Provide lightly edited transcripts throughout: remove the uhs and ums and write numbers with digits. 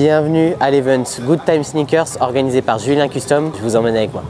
Bienvenue à l'event Good Time Sneakers organisé par Julien Custom. Je vous emmène avec moi.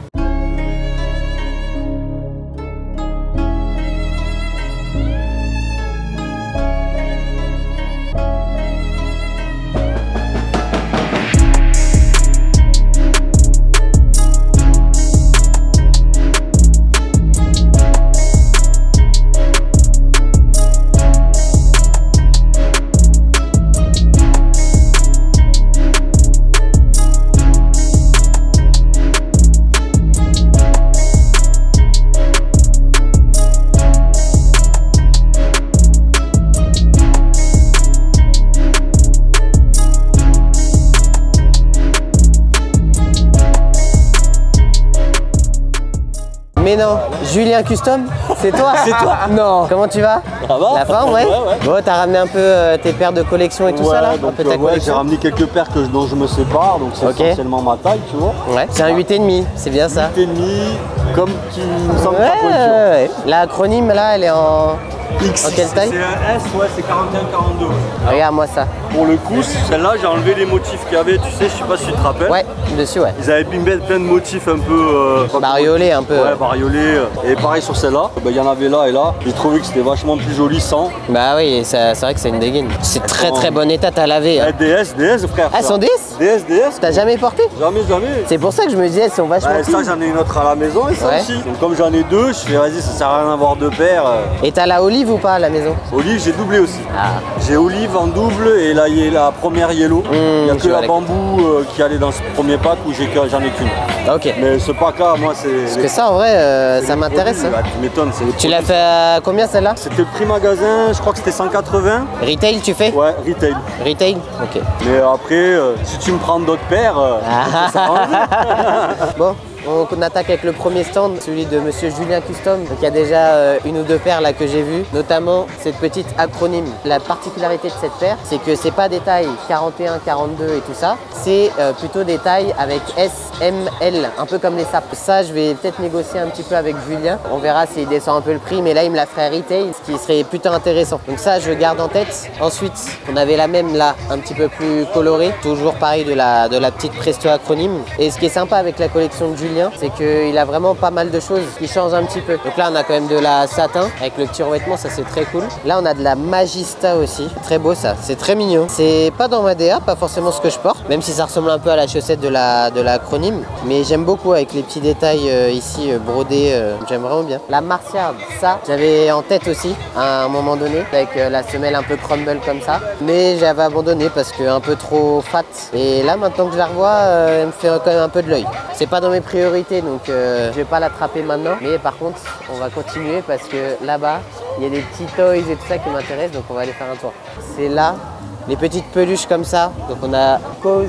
Mais non, Julien Custom, c'est toi? C'est toi? Non. Comment tu vas? Ça va? La forme, ouais. Bon, t'as ramené un peu tes paires de collection et tout ça là? Donc, un peu ta collection. j'ai ramené quelques paires dont je me sépare, donc c'est essentiellement ma taille, tu vois. Ouais, c'est un 8,5, c'est bien ça. 8,5, comme tu me sembles Ouais, ta pointure. ouais. L'acronyme là, elle est en X. En quelle taille? C'est un S, ouais, c'est 41-42. Regarde-moi ça. Pour le coup, celle-là, j'ai enlevé les motifs qu'il y avait, tu sais, je sais pas si tu te rappelles. Ouais, dessus, ouais. Ils avaient mis plein de motifs un peu... Bariolés un peu. Ouais, bariolés. Et pareil sur celle-là, il y en avait là et là. J'ai trouvé que c'était vachement plus joli sans. Bah oui, c'est vrai que c'est une dégaine. C'est très bon état, t'as lavé. Hein. DS, frère. Ah, elles sont DS? DS. T'as jamais porté? Jamais. C'est pour ça que je me disais, elles sont vachement Ça, j'en ai une autre à la maison et ça aussi. Donc comme j'en ai deux, je fais vas-y, ça sert à rien d'avoir deux paires. Et t'as la olive ou pas à la maison? Olive, j'ai doublé aussi. Ah. J'ai olive en double et là, il y a la première yellow. Il n'y a que la bambou qui allait dans ce premier pack où j'en ai qu'une. Ok. Mais ce pack-là, moi, c'est... Parce que ça, en vrai, ça m'intéresse. Bah, tu m'étonnes. Tu l'as fait à combien celle-là? C'était le prix magasin, je crois que c'était 180. Retail, tu fais? Ouais, retail. Retail? Ok. Mais après, si tu me prends d'autres paires, ça s'arrange. Bon. On attaque avec le premier stand, celui de Monsieur Julien Custom. Donc il y a déjà une ou deux paires là que j'ai vues, notamment cette petite acronyme. La particularité de cette paire, c'est que c'est pas des tailles 41, 42 et tout ça, c'est plutôt des tailles avec S, M, L, un peu comme les sapes. Ça, je vais peut-être négocier un petit peu avec Julien. On verra s'il descend un peu le prix, mais là il me la ferait retail, ce qui serait plutôt intéressant. Donc ça, je garde en tête. Ensuite, on avait la même là, un petit peu plus colorée, toujours pareil de la petite Presto acronyme. Et ce qui est sympa avec la collection de Julien, c'est qu'il a vraiment pas mal de choses qui changent un petit peu. Donc là on a quand même de la satin avec le petit revêtement, ça c'est très cool. Là on a de la magista aussi, très beau ça, c'est très mignon. C'est pas dans ma DA, pas forcément ce que je porte, même si ça ressemble un peu à la chaussette de l'acronyme. Mais j'aime beaucoup avec les petits détails ici brodés, j'aime vraiment bien. La Martiard, ça j'avais en tête aussi à un moment donné, avec la semelle un peu crumble comme ça. Mais j'avais abandonné parce que un peu trop fat. Et là maintenant que je la revois, elle me fait quand même un peu de l'œil. C'est pas dans mes priorités, donc je vais pas l'attraper maintenant, mais par contre on va continuer parce que là-bas il y a des petits toys et tout ça qui m'intéressent, donc on va aller faire un tour. C'est là les petites peluches comme ça, donc on a Cause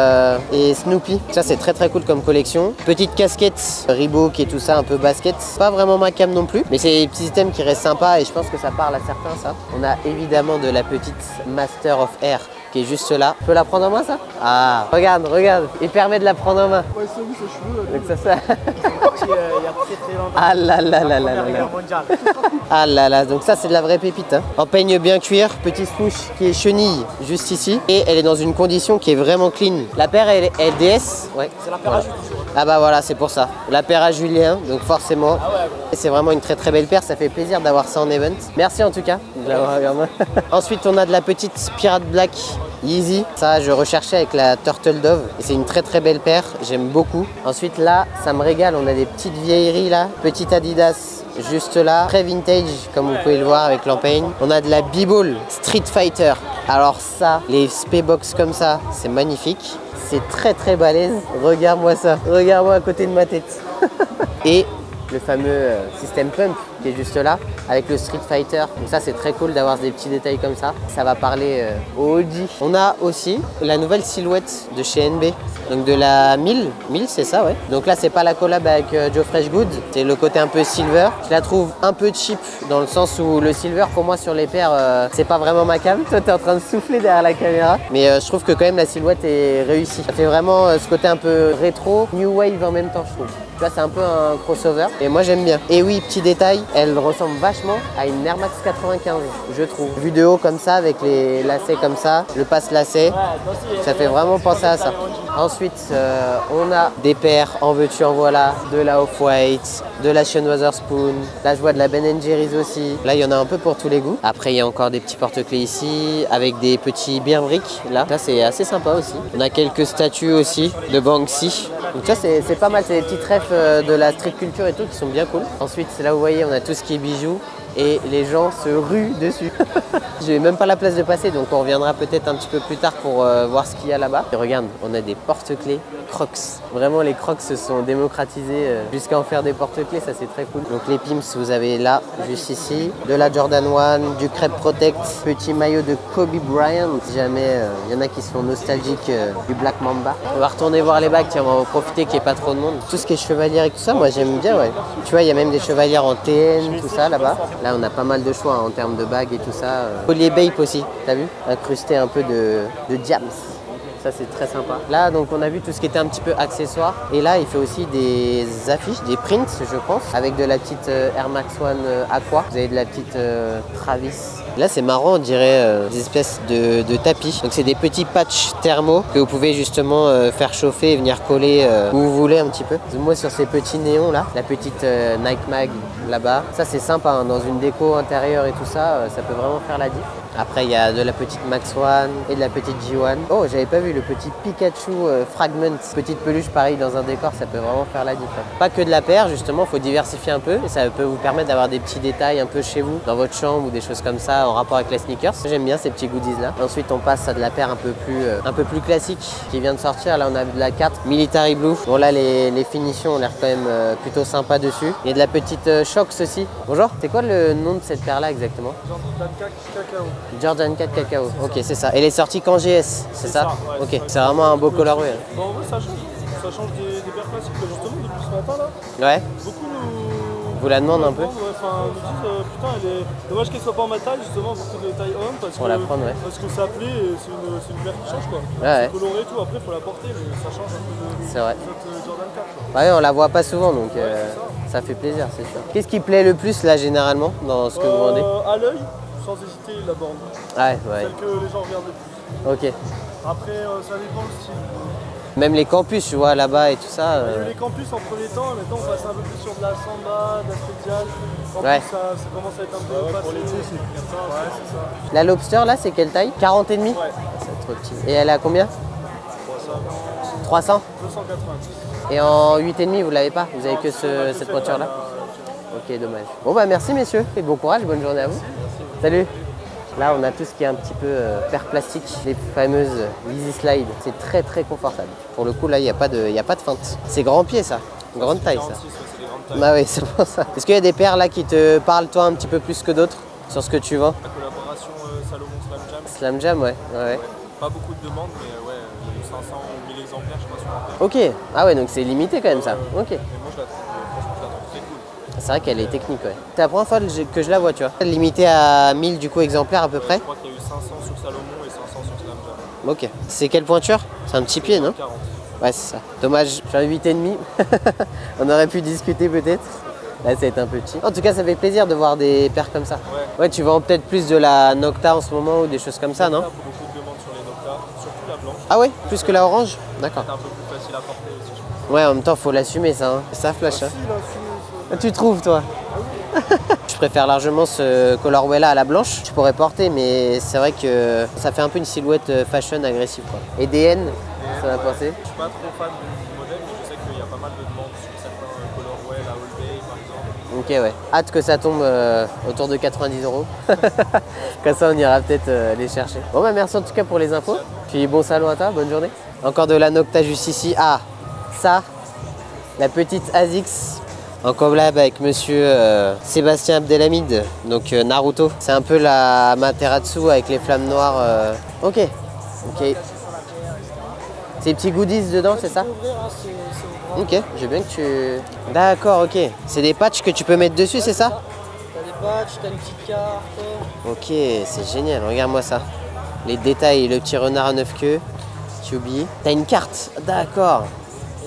et Snoopy, ça c'est très cool comme collection. Petite casquette Reebok et tout ça, un peu basket, pas vraiment ma cam non plus, mais c'est des petits items qui restent sympas et je pense que ça parle à certains ça. On a évidemment de la petite Master of Air qui est juste là. Tu peux la prendre en main ça? Ah, regarde, il permet de la prendre en main. Ouais, c'est où ses cheveux? Donc ça. Il y a très longtemps. Ah là là. Ah là là, donc ça c'est de la vraie pépite. Hein. En peigne bien cuir, petite souche qui est chenille juste ici. Et elle est dans une condition qui est vraiment clean. La paire elle est DS. Ouais. C'est la paire à Julien. Ah bah voilà, c'est pour ça. La paire à Julien, donc forcément. Ah ouais, bon. C'est vraiment une très belle paire, ça fait plaisir d'avoir ça en event. Merci en tout cas. Ensuite on a de la petite Pirate Black Yeezy, ça je recherchais avec la Turtle Dove et c'est une très belle paire, j'aime beaucoup. Ensuite là, ça me régale, on a des petites vieilleries là, petite Adidas juste là, très vintage comme vous pouvez le voir avec l'empeigne. On a de la B-Ball Street Fighter, alors ça, les Spaybox comme ça, c'est magnifique. C'est très balèze, regarde-moi ça, regarde-moi à côté de ma tête. Et le fameux System Pump qui est juste là avec le Street Fighter, donc ça c'est très cool d'avoir des petits détails comme ça, ça va parler au OG. On a aussi la nouvelle silhouette de chez NB, donc de la 1000 c'est ça, ouais. Donc là c'est pas la collab avec Joe Freshgood, c'est le côté un peu silver. Je la trouve un peu cheap dans le sens où le silver pour moi sur les paires c'est pas vraiment ma cam. Toi t'es en train de souffler derrière la caméra, mais je trouve que quand même la silhouette est réussie. Ça fait vraiment ce côté un peu rétro, new wave en même temps je trouve. vois, c'est un peu un crossover. Et moi, j'aime bien. Et oui, petit détail, elle ressemble vachement à une Air Max 95, je trouve. Vue de haut comme ça, avec les lacets comme ça, le passe-lacet, ça fait vraiment penser à ça. Ensuite, on a des paires en veux-tu en voilà, de la Off-White, de la Sean Wotherspoon. Là, je vois de la Ben & Jerry's aussi. Là, il y en a un peu pour tous les goûts. Après, il y a encore des petits porte-clés ici, avec des petits beer bricks. Là, c'est assez sympa aussi. On a quelques statues aussi de Banksy. Donc ça, c'est pas mal. C'est des petits refs de la street culture et tout qui sont bien cool. Ensuite, c'est là où vous voyez, on a tout ce qui est bijoux. Et les gens se ruent dessus. J'ai même pas la place de passer, donc on reviendra peut-être un petit peu plus tard pour voir ce qu'il y a là-bas. Et regarde, on a des porte-clés Crocs. Vraiment, les Crocs se sont démocratisés jusqu'à en faire des porte-clés, ça c'est très cool. Donc les Pimps, vous avez là, juste ici, de la Jordan 1, du Crêpe Protect, petit maillot de Kobe Bryant. Si jamais il y en a qui sont nostalgiques du Black Mamba. On va retourner voir les bagues, tiens, on va en profiter qu'il n'y ait pas trop de monde. Tout ce qui est chevalière et tout ça, moi j'aime bien, ouais. Tu vois, il y a même des chevalières en TN, tout ça là-bas. Là, on a pas mal de choix en termes de bagues et tout ça. Collier Bape aussi, t'as vu? Incrusté un peu de diams. Ça, c'est très sympa. Là, donc, on a vu tout ce qui était un petit peu accessoire. Et là, il fait aussi des affiches, des prints, je pense, avec de la petite Air Max One Aqua. Vous avez de la petite Travis. Là, c'est marrant, on dirait des espèces de tapis. Donc, c'est des petits patchs thermo que vous pouvez justement faire chauffer et venir coller où vous voulez un petit peu. Moi, sur ces petits néons là, la petite Nike Mag là-bas, ça, c'est sympa. Hein, dans une déco intérieure et tout ça, ça peut vraiment faire la diff. Après, il y a de la petite Max One et de la petite G1. Oh, j'avais pas vu le petit Pikachu Fragment. Petite peluche, pareil, dans un décor, ça peut vraiment faire la différence. Pas que de la paire, justement, il faut diversifier un peu. Et ça peut vous permettre d'avoir des petits détails un peu chez vous, dans votre chambre ou des choses comme ça, en rapport avec les sneakers. J'aime bien ces petits goodies-là. Ensuite, on passe à de la paire un peu plus classique qui vient de sortir. Là, on a de la 4 Military Blue. Bon, là, les finitions ont l'air quand même plutôt sympa dessus. Il y a de la petite Shox aussi. Bonjour, c'est quoi le nom de cette paire-là exactement? Jordan 4 Cacao, ok, c'est ça. Elle est sortie qu'en GS, c'est ça, ouais, ok, c'est vraiment un beau colorway. Bon, en vrai, ça change des paires classiques, justement, depuis ce matin là. Ouais. Beaucoup vous la demandent un peu. Ouais, enfin, nous disent, putain, elle est dommage qu'elle soit pas en ma taille, justement, beaucoup de taille homme, parce pour la prendre, ouais. Parce que ça plaît et c'est une paire qui change, quoi. Ouais, c'est coloré et tout, après, il faut la porter, mais ça change un peu de vrai. Jordan 4. Quoi. Ouais, on la voit pas souvent, donc ça fait plaisir, c'est sûr. Qu'est-ce qui plaît le plus, là, généralement, dans ce que vous vendez? À l'œil, sans hésiter, la borne. Ouais. Celle que les gens regardent le plus. Ok. Après, ça dépend le style. Même les campus, tu vois, là-bas et tout ça. Il y a eu les campus en premier temps, maintenant on passe un peu plus sur de la samba, de la spéciale. En ouais. plus, ça commence à être un peu passé. Pour l'été, c'est ça. La Lobster, là, c'est quelle taille? 40 et demi? Ouais. C'est trop petit. Et elle est à combien? 300 290. Et en 8 et demi, vous l'avez pas? Vous avez que cette pointure-là? Ok, dommage. Bon, bah merci, messieurs. Et bon courage, bonne journée à vous. Salut. Là, on a tout ce qui est un petit peu paire plastique, les fameuses Easy Slide. C'est très très confortable. Pour le coup, là, il n'y a pas de feinte. C'est grand pied, ça. Grande taille, ça. Bah oui, c'est pour ça. Est-ce qu'il y a des paires là qui te parlent, toi, un petit peu plus que d'autres sur ce que tu vends? La collaboration Salomon Slam Jam. Slam Jam, ouais. Pas beaucoup de demandes, mais ouais, il y a eu 500 ou 1000 exemplaires, je sais pas sur la paire. Ok. Ah ouais, donc c'est limité quand même, ça. Ok. Mais moi, je la trouve très cool. C'est vrai qu'elle est technique, ouais. C'est la première fois que je la vois, tu vois. Limitée à 1000 du coup exemplaires à peu près. Je crois qu'il y a eu 500 sur Salomon et 500 sur Slam Jam. Ok. C'est quelle pointure? C'est un petit pied, non? 40. Ouais, c'est ça. Dommage, je suis à 8,5. On aurait pu discuter peut-être. Là, ça va être un peu petit. En tout cas, ça fait plaisir de voir des paires comme ça. Ouais, tu vends peut-être plus de la Nocta en ce moment ou des choses comme ça, non? Beaucoup de demandes sur les Nocta, surtout la blanche. Ah ouais? Plus que la orange? D'accord. C'est un peu plus facile à porter aussi, je pense. Ouais, en même temps, faut l'assumer ça. Hein. Ça flash. Hein. Tu trouves, toi? Je préfère largement ce colorway là à la blanche. Je pourrais porter, mais c'est vrai que ça fait un peu une silhouette fashion agressive, quoi. Et DN, ça va passer? Je suis pas trop fan du modèle, mais je sais qu'il y a pas mal de demandes sur certains colorways, la All Day par exemple. Ok, ouais. Hâte que ça tombe autour de 90 €. Comme ça, on ira peut-être les chercher. Bon, bah merci en tout cas pour les infos. Puis bon salon à toi, bonne journée. Encore de la Nocta juste ici. Ah, ça, la petite ASICS. En collab avec monsieur Sébastien Abdelhamid, donc Naruto. C'est un peu la Materatsu avec les flammes noires. Ok. Ces petits goodies dedans, c'est ça? Ok, je veux bien que tu... D'accord, ok. C'est des patchs que tu peux mettre dessus, c'est ça? T'as des patchs, t'as une petite carte. Ok, c'est génial, regarde-moi ça. Les détails, le petit renard à 9 queues. Tu oublies. T'as une carte, d'accord. Et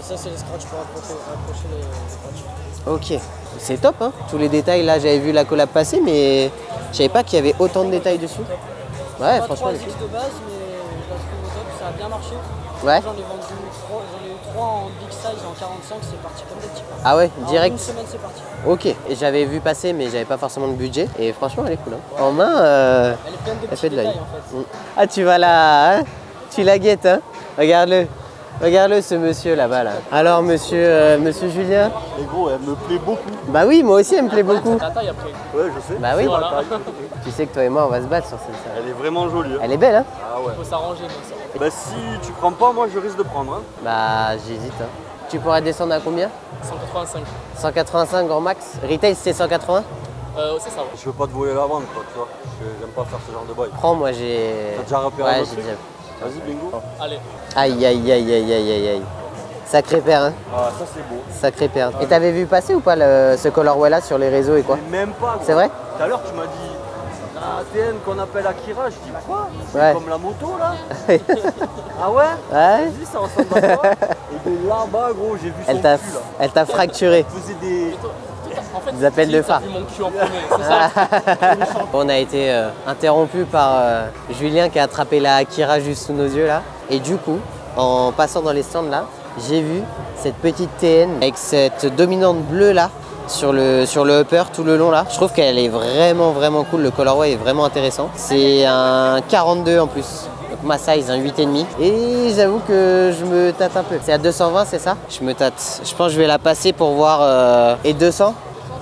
ça, c'est les scratchs pour approcher les patchs. Ok, c'est top hein. Tous les détails, là j'avais vu la collab passer, mais je savais pas qu'il y avait autant de détails dessus. Ouais, Pas franchement. 3X de base, mais je la trouve au top, ça a bien marché. Ouais. J'en ai vendu 3, j'en ai eu 3 en big size et en 45, c'est parti comme des petits pains. Ah ouais, En direct. une semaine, c'est parti. Ok, et j'avais vu passer, mais j'avais pas forcément de budget. Et franchement, elle est cool. Hein. En main, Elle est pleine de elle petits fait de l'œil. détails en fait. Ah, tu vas là, hein? Tu la guettes, hein? Regarde-le. Regarde-le, ce monsieur là-bas. Là. Alors, monsieur Julien? Et gros, elle me plaît beaucoup. Bah oui, moi aussi, elle me plaît beaucoup. Ta taille après. Ouais, je sais. Bah oui. Voilà. Tu sais que toi et moi, on va se battre sur cette salle. Elle est vraiment jolie. Hein. Elle est belle, hein? Ah ouais. Faut s'arranger donc ça. Bah si tu prends pas, moi je risque de prendre. Hein. Bah, j'hésite. Hein. Tu pourrais descendre à combien? 185. 185 grand max. Retail, c'est 180? C'est ça, ouais. Je veux pas te voler la vente, quoi, tu vois. J'aime pas faire ce genre de bail. Prends, moi j'ai. T'as déjà repéré Ouais, un j'ai autre déjà. truc? Vas-y, bingo. Allez. Aïe, aïe, aïe, aïe, aïe, aïe, aïe. Sacré père, hein? Ah, ça c'est beau. Sacré père. Et t'avais vu passer ou pas ce colorway là sur les réseaux et quoi? Mais même pas. Gros. C'est vrai? Tout à l'heure, tu m'as dit la TN qu'on appelle Akira. Je dis quoi? Ouais. Comme la moto là? Ah ouais? Ouais. Vas-y, ça ressemble à quoi? Et de là-bas, gros, j'ai vu son Elle cul t'a là. elle t'a fracturé. Il faisait des. En fait, Des appels de phare. T'as vu mon cul en premier, c'est ça. On a été interrompu par Julien qui a attrapé la Akira juste sous nos yeux là. Et du coup, en passant dans les stands là, j'ai vu cette petite TN avec cette dominante bleue là sur le upper tout le long là. Je trouve qu'elle est vraiment cool, le colorway est vraiment intéressant. C'est un 42 en plus. Donc ma size, un 8,5. Et j'avoue que je me tâte un peu. C'est à 220, c'est ça? Je me tâte. Je pense que je vais la passer pour voir. Et 200?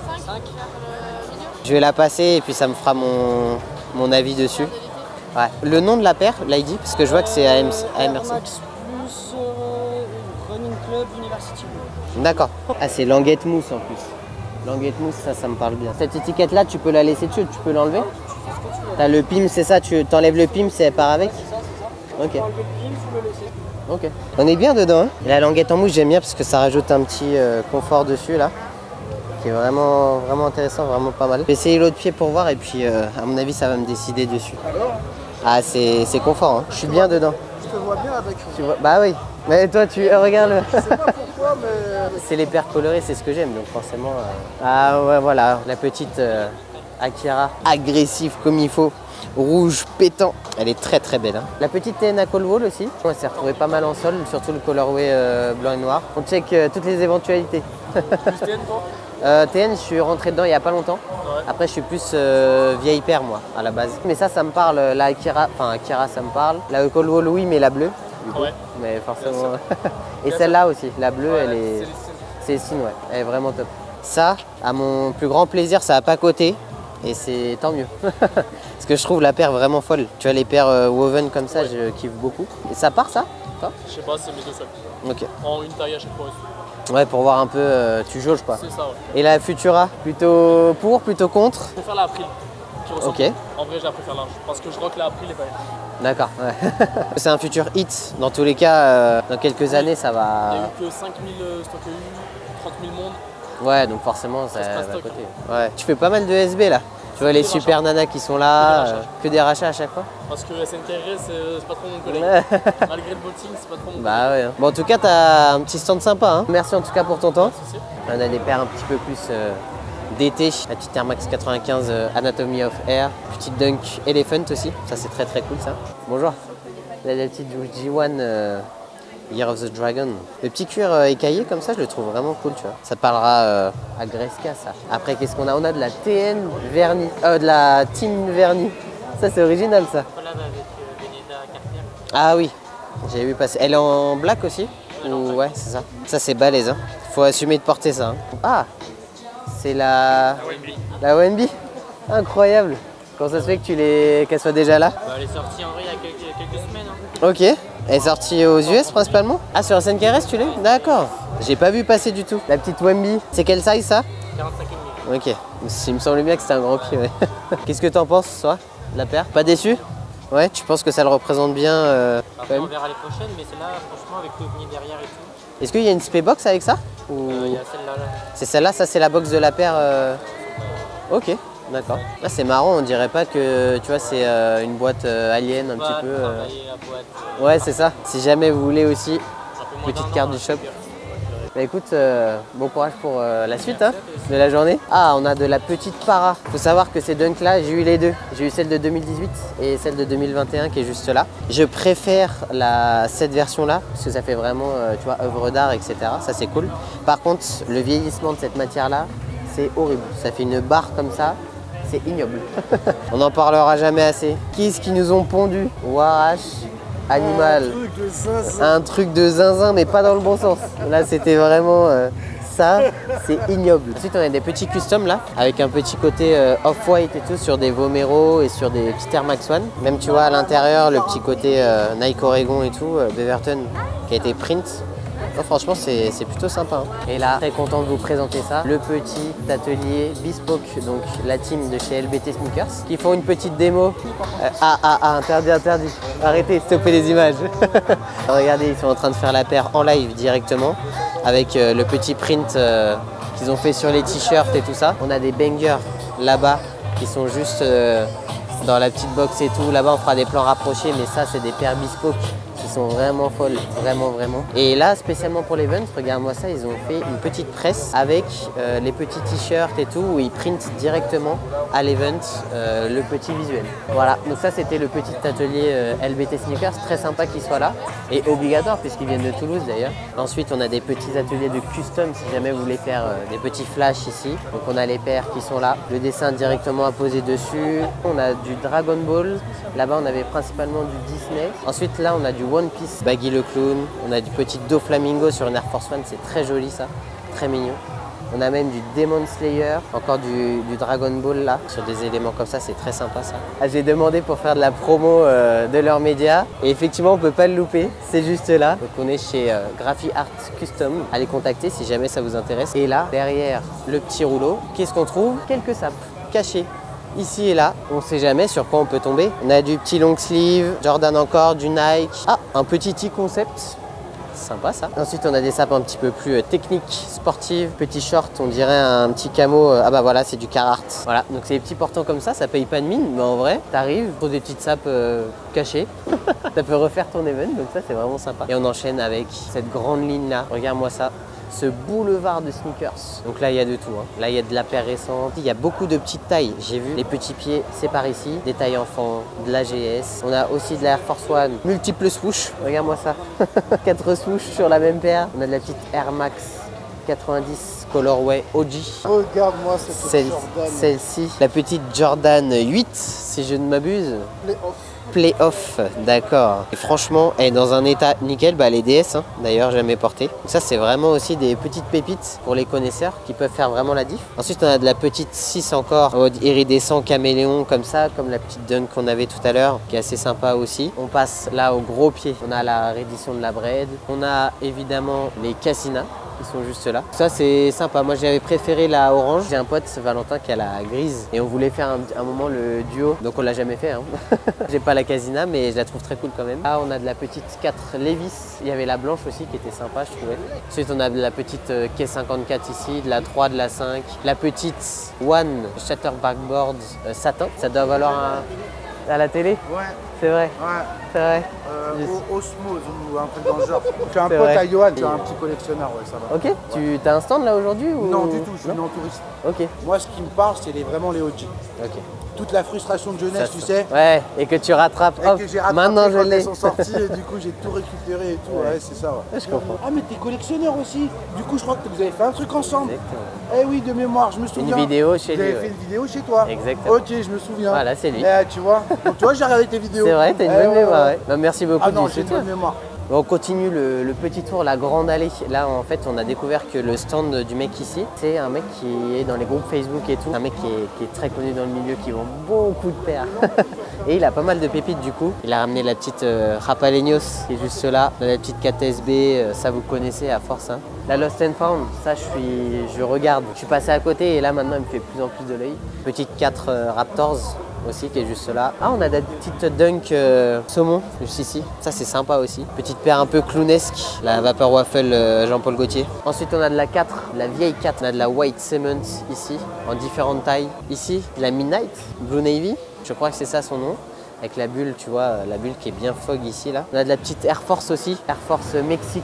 Je vais la passer et puis ça me fera mon avis dessus. Ouais. Le nom de la paire, l'ID, parce que je vois que c'est AMRC. Air Max plus Running Club University Blue. D'accord. Ah, c'est Languette Mousse en plus. Languette Mousse, ça me parle bien. Cette étiquette là, tu peux la laisser dessus, tu peux l'enlever? T'as le PIM, c'est ça? Tu t'enlèves le PIM, c'est part avec? Ok. Enlever le pin, faut le laisser. Ok. On est bien dedans. Hein. La languette en mousse, j'aime bien parce que ça rajoute un petit confort dessus là. Qui est vraiment intéressant, vraiment pas mal. Je vais essayer l'autre pied pour voir et puis à mon avis ça va me décider dessus. Ah c'est confort, hein. Je suis bien dedans. Je te vois bien avec. Tu vois, bah oui, mais toi tu regarde. Je sais pas pourquoi, mais. C'est les paires colorées, c'est ce que j'aime donc forcément. Ah ouais voilà, la petite Akira agressive comme il faut. Rouge pétant, elle est très belle. Hein. La petite TN à call wall aussi, elle s'est retrouvée pas mal en sol, surtout le colorway blanc et noir. On check toutes les éventualités. TN, toi? TN, je suis rentré dedans il n'y a pas longtemps. Ouais. Après, je suis plus vieille paire, moi, à la base. Mais ça me parle. La Akira, ça me parle. La Call Wall, oui, mais la bleue. Du coup. Ouais. Mais forcément. Et celle-là aussi, la bleue, Ouais, elle est. c'est les signes. C'est Cine, ouais. Elle est vraiment top. Ça, à mon plus grand plaisir, ça n'a pas coté. Et c'est tant mieux. Parce que je trouve la paire vraiment folle. Tu vois, les paires woven comme ça, je kiffe beaucoup. Et ça part, ça? Toi? Je sais pas, c'est mes deux seuls. Ok. En une taille à chaque fois. Ouais, pour voir un peu, tu jauges quoi. C'est ça, ouais. Et la Futura, plutôt pour, plutôt contre? Je préfère la April. Qui ressemble. Ok. En vrai, je la préfère large. Parce que je crois que la April est pas elle. D'accord, ouais. C'est un futur hit. Dans tous les cas, dans quelques années, ça Il va. y a eu que 5000 stocks EU, 30 000 monde. Ouais, donc forcément, ça se passe va à stock. côté. Ouais. Tu fais pas mal de SB là. Tu vois les des super rachats. nanas qui sont là, Que des rachats. que des rachats à chaque fois. Parce que SNKRS, c'est pas trop mon collègue. Ouais. Malgré le botting, c'est pas trop mon Bah ouais. Bon, en tout cas, t'as un petit stand sympa. Hein. Merci en tout cas pour ton temps. collègue. On a des paires un petit peu plus d'été. La petite Air Max 95 Anatomy of Air. Petite Dunk Elephant aussi. Ça, c'est très cool ça. Bonjour. Là, la petite G1 Year of the Dragon. Le petit cuir écaillé comme ça, je le trouve vraiment cool, tu vois. Ça parlera à Greska, ça. Après, qu'est-ce qu'on a? On a de la TN vernis. De la Team vernis. Ça, c'est original, ça. Ah oui, j'ai vu passer. Elle est en black aussi? Ou ouais, c'est ça. Ça, c'est balèze, hein. Faut assumer de porter ça. Hein. Ah, c'est la ONB. Incroyable. Comment ça se fait que qu'elle soit déjà là? Elle est sortie en vrai il y a quelques semaines. Hein. Ok. Elle est sortie aux US principalement? Ah, sur SNKRS tu l'as? D'accord. J'ai pas vu passer du tout. La petite Wemby. C'est quelle size ça? 45,5. Ok. Il me semblait bien que c'était un grand pied. Ouais. Qu'est-ce que t'en penses, toi, de la paire? Pas déçu? Ouais, tu penses que ça le représente bien Après on verra les prochaines, mais celle-là, franchement, avec l'OVNI derrière et tout. Est-ce qu'il y a une spé box avec ça? Ou... Il y a celle-là. Là. C'est celle-là, ça c'est la box de la paire. Ok, d'accord. Là c'est marrant, on dirait pas que tu vois c'est une boîte alien un petit peu. La boîte, Ouais, c'est ça. Si jamais vous voulez aussi, un peu moins petite d'un carte an, du shop. Bah écoute, bon courage pour la suite hein, de la journée. Ah, on a de la petite para. Faut savoir que ces dunks là, j'ai eu les deux. J'ai eu celle de 2018 et celle de 2021 qui est juste là. Je préfère cette version là parce que ça fait vraiment, tu vois, œuvre d'art, etc. Ça c'est cool. Par contre, le vieillissement de cette matière là, c'est horrible. Ça fait une barre comme ça. C'est ignoble. On n'en parlera jamais assez. Qu'est-ce qu'ils nous ont pondu? Warash, animal. Un truc de zinzin, mais pas dans le bon sens. Là, c'était vraiment ça, c'est ignoble. Ensuite, on a des petits customs là, avec un petit côté off-white et tout, sur des Vomero et sur des petits Air Max One. Même, tu vois, à l'intérieur, le petit côté Nike Oregon et tout, Beaverton, qui a été print. Oh, franchement, c'est plutôt sympa. Hein. Et là, très content de vous présenter ça. Le petit atelier Bespoke, donc la team de chez LBT Sneakers, qui font une petite démo. Interdit. Arrêtez, stoppez les images. Regardez, ils sont en train de faire la paire en live directement, avec le petit print qu'ils ont fait sur les t-shirts et tout ça. On a des bangers là-bas qui sont juste dans la petite box et tout. Là-bas, on fera des plans rapprochés, mais ça, c'est des paires Bespoke qui sont vraiment folles, vraiment. Et là, spécialement pour l'event, regarde-moi ça, ils ont fait une petite presse avec les petits t-shirts et tout, où ils printent directement à l'event le petit visuel. Voilà, donc ça c'était le petit atelier LBT Sneakers, très sympa qu'il soit là, et obligatoire puisqu'ils viennent de Toulouse d'ailleurs. Ensuite, on a des petits ateliers de custom si jamais vous voulez faire des petits flashs ici. Donc on a les paires qui sont là, le dessin directement apposé dessus. On a du Dragon Ball, là-bas on avait principalement du Disney. Ensuite là on a du One Piece, Baggy le Clown, on a du petit Doflamingo sur une Air Force One, c'est très joli ça, très mignon. On a même du Demon Slayer, encore du Dragon Ball là, sur des éléments comme ça, c'est très sympa ça. Ah, j'ai demandé pour faire de la promo de leurs médias et effectivement on peut pas le louper, c'est juste là. Donc on est chez Graphy Art Custom, allez contacter si jamais ça vous intéresse. Et là, derrière le petit rouleau, qu'est-ce qu'on trouve? Quelques sapes cachés. Ici et là, on ne sait jamais sur quoi on peut tomber. On a du petit long sleeve, Jordan encore, du Nike. Ah, un petit T-concept. Sympa ça. Ensuite, on a des sapes un petit peu plus techniques, sportives. Petit short, on dirait un petit camo. Ah bah voilà, c'est du Carhartt. Voilà, donc c'est des petits portants comme ça paye pas de mine. Mais en vrai, t'arrives pour des petites sapes cachées. Ça peut refaire ton event, donc ça c'est vraiment sympa. Et on enchaîne avec cette grande ligne là. Regarde-moi ça. Ce boulevard de sneakers. Donc là, il y a de tout. Hein. Là, il y a de la paire récente. Il y a beaucoup de petites tailles. J'ai vu les petits pieds, c'est par ici. Des tailles enfants, de la GS. On a aussi de la Air Force One. Multiples swoosh. Regarde-moi ça. 4 swoosh sur la même paire. On a de la petite Air Max 90 colorway OG. Regarde-moi cette Jordan. Celle-ci. La petite Jordan 8, si je ne m'abuse. Playoff, d'accord. Et franchement, elle est dans un état nickel, bah les DS, hein, d'ailleurs jamais porté. Donc ça c'est vraiment aussi des petites pépites pour les connaisseurs qui peuvent faire vraiment la diff. Ensuite on a de la petite 6 encore, mode iridescent caméléon comme ça, comme la petite dunk qu'on avait tout à l'heure, qui est assez sympa aussi. On passe là au gros pied, on a la réédition de la Braid. On a évidemment les Cassina qui sont juste là. Ça c'est sympa, moi j'avais préféré la orange. J'ai un pote, Valentin, qui a la grise et on voulait faire un moment le duo, donc on l'a jamais fait. Hein. J'ai pas la Casina mais je la trouve très cool quand même. Là on a de la petite 4 Levis, il y avait la blanche aussi qui était sympa je trouvais. Ensuite on a de la petite K54 ici, de la 3, de la 5, la petite One Shatterbackboard satin, ça doit valoir à la télé. Ouais. C'est vrai. Ouais. C'est vrai. Osmose ou un truc dans le genre. Tu as un pote à Johan, tu es un petit collectionneur, ouais, ça va. Ok, tu as un stand là aujourd'hui ou... Non, du tout, je suis en touriste. Ok. Moi, ce qui me parle, c'est vraiment les OG. Ok. Toute la frustration de jeunesse, tu sais. Ouais, et que tu rattrapes. Et que j'ai rattrapé maintenant je quand l'ai. elles sont sorties et du coup j'ai tout récupéré et tout. Ouais, c'est ça. Ouais. Je comprends. Ah mais t'es collectionneur aussi. Du coup je crois que vous avez fait un truc ensemble. Exactement. Eh oui, de mémoire, je me souviens. Une vidéo chez lui. Vous avez fait une vidéo chez toi. Exactement. Ok, je me souviens. Voilà, c'est lui. Eh, tu vois. Donc toi j'ai regardé tes vidéos. C'est vrai, t'as une bonne mémoire. Ouais. Bah, merci beaucoup. Ah non, j'ai une bonne mémoire. On continue le petit tour, la grande allée. Là, en fait, on a découvert que le stand du mec ici, c'est un mec qui est dans les groupes Facebook et tout. Un mec qui est très connu dans le milieu, qui vend beaucoup de paires. Et il a pas mal de pépites du coup. Il a ramené la petite Rapaleños qui est juste là. La petite KTSB, ça vous connaissez à force. Hein. La Lost and Found, ça je regarde. Je suis passé à côté et là maintenant, il me fait plus en plus de l'œil. Petite 4 Raptors aussi qui est juste là. Ah, on a des petites dunk saumon juste ici. Ça c'est sympa aussi. Petite paire un peu clownesque, la Vapor Waffle Jean-Paul Gaultier. Ensuite on a de la 4, la vieille 4. On a de la White Cement ici, en différentes tailles. Ici, la Midnight, Blue Navy. Je crois que c'est ça son nom. Avec la bulle, tu vois, la bulle qui est bien fog ici là. On a de la petite Air Force aussi, Air Force Mexico.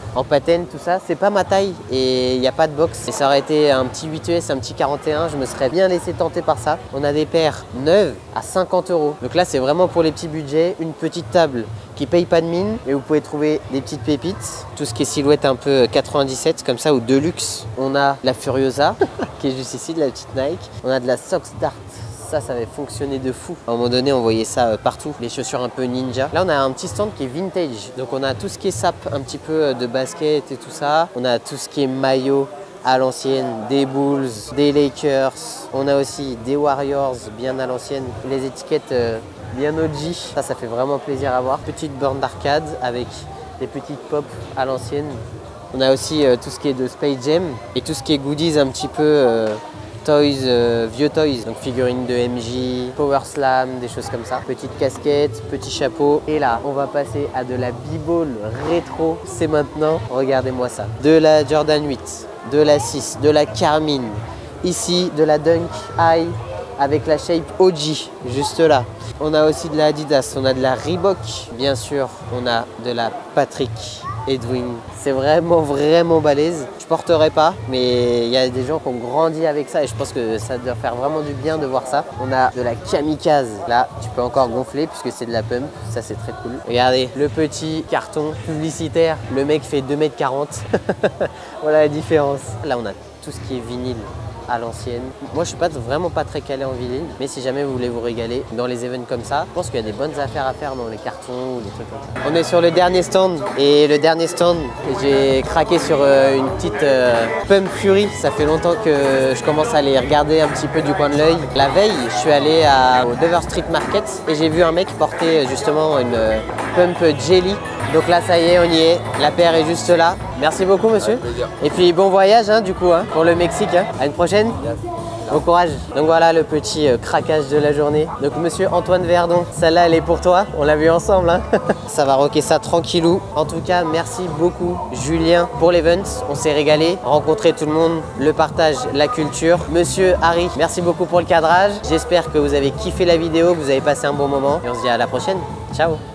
en patène, tout ça. C'est pas ma taille et il n'y a pas de box. Et ça aurait été un petit 8ES, un petit 41, je me serais bien laissé tenter par ça. On a des paires neuves à 50 €. Donc là, c'est vraiment pour les petits budgets. Une petite table qui paye pas de mine et vous pouvez trouver des petites pépites. Tout ce qui est silhouette un peu 97 comme ça ou Deluxe. On a la Furiosa qui est juste ici, de la petite Nike. On a de la Sox Dart. Ça avait fonctionné de fou. À un moment donné, on voyait ça partout. Les chaussures un peu ninja. Là, on a un petit stand qui est vintage. Donc, on a tout ce qui est sap, un petit peu de basket et tout ça. On a tout ce qui est maillot à l'ancienne, des Bulls, des Lakers. On a aussi des Warriors bien à l'ancienne. Les étiquettes bien OG. Ça fait vraiment plaisir à voir. Petite borne d'arcade avec des petites pop à l'ancienne. On a aussi tout ce qui est de Space Jam et tout ce qui est goodies un petit peu toys, vieux toys, donc figurines de MJ, Power Slam, des choses comme ça. Petite casquette, petit chapeau. Et là, on va passer à de la b-ball rétro. C'est maintenant, regardez-moi ça. De la Jordan 8, de la 6, de la Carmine. Ici, de la Dunk High avec la shape OG, juste là. On a aussi de la Adidas, on a de la Reebok, bien sûr. On a de la Patrick Edwin. C'est vraiment balèze. Je porterai pas, mais il y a des gens qui ont grandi avec ça et je pense que ça doit faire vraiment du bien de voir ça. On a de la Kamikaze. Là, tu peux encore gonfler puisque c'est de la pump. Ça, c'est très cool. Regardez, le petit carton publicitaire. Le mec fait 2,40 m. Voilà la différence. Là, on a tout ce qui est vinyle à l'ancienne. Moi, je suis vraiment pas très calé en vinyle, mais si jamais vous voulez vous régaler dans les events comme ça, je pense qu'il y a des bonnes affaires à faire dans les cartons ou des trucs comme ça. On est sur le dernier stand et le dernier stand, j'ai craqué sur une petite Pump Fury. Ça fait longtemps que je commence à les regarder un petit peu du coin de l'œil. La veille, je suis allé au Dover Street Market et j'ai vu un mec porter justement une Pump Jelly. Donc là, ça y est, on y est. La paire est juste là. Merci beaucoup, monsieur. Et puis bon voyage, du coup, pour le Mexique. À une prochaine. Bon courage. Donc voilà le petit craquage de la journée. Donc monsieur Antoine Verdon, celle-là, elle est pour toi. On l'a vu ensemble. Ça va rocker ça tranquillou. En tout cas, merci beaucoup, Julien, pour l'event. On s'est régalé. Rencontrer tout le monde, le partage, la culture. Monsieur Harry, merci beaucoup pour le cadrage. J'espère que vous avez kiffé la vidéo, que vous avez passé un bon moment. Et on se dit à la prochaine. Ciao.